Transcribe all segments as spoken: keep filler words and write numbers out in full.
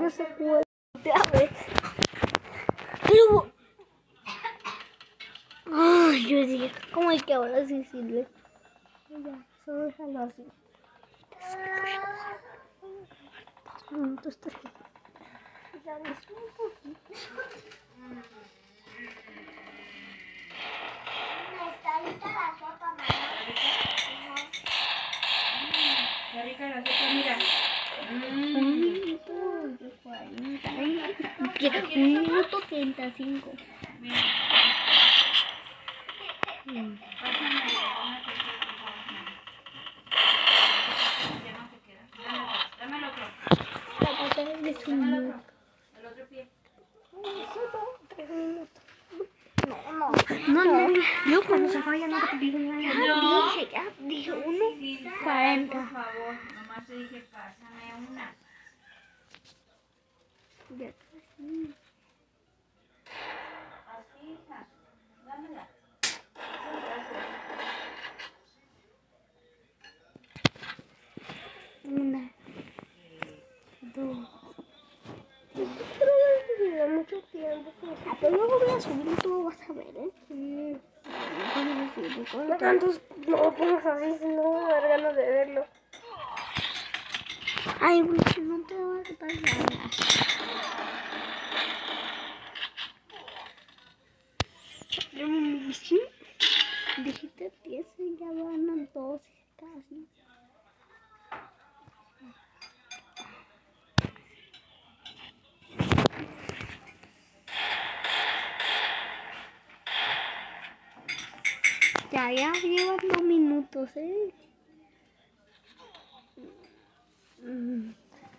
no se puede. Pero... Ay, yo dije, ¿cómo es que ahora sí sirve? Ya, solo déjalo así. Dos minutos, tres minutos. Ya ves un poquito. Está lista la sopa, mamá. Está rica la sopa, mira. Un minuto cuarenta. Un minuto treinta y cinco. Pásame una tortilla, por favor. Ya no te queda. Dame el otro. La botella es un Dame el minuto. otro. El otro pie. Tres minutos. No, no. No, no. Yo cuando se vaya no te digo nada. No. Dije, ya, dije uno. Sí, cuarenta. por favor. Nomás te dije, pásame una. Ya. Así, hija. Dámela. Una. Dos. Pero lleva mucho tiempo. Ah, pero luego voy a subir y tú vas a ver, ¿eh? Sí. No tantos, no pongas así, si no me da ganas de verlo. Ay, güey, no te va a pasar nada. Dijiste diez y ya van a doce casi. Ya, ya llevan dos minutos, ¿eh? Mm.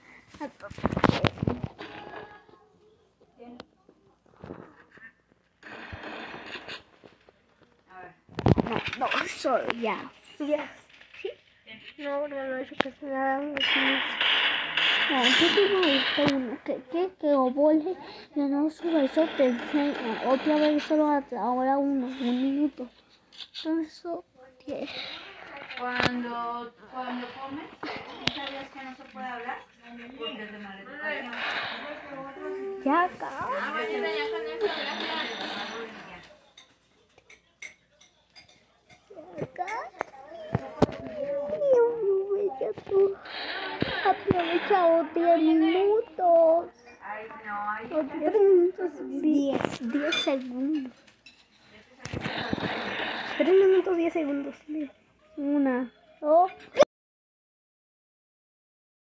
No, no, solo ya. Ya. ¿Sí? No, no, no, eso que se da un no, yo tengo este uno que, que, que obole, yo no subo eso, te enseño. Otra vez solo ahora uno, un minuto. Entonces, eso, ¿qué? Cuando, cuando comes, ¿tú sabías que no se puede hablar? Porque es de mala educación. Ya acá. Ah, bueno, ya con eso, gracias. Acá. Aprovecha tú. Aprovecha otros minutos. Ay, no, ay. Otros minutos. Diez. Diez segundos. Tres minutos, diez segundos. Una. Dos.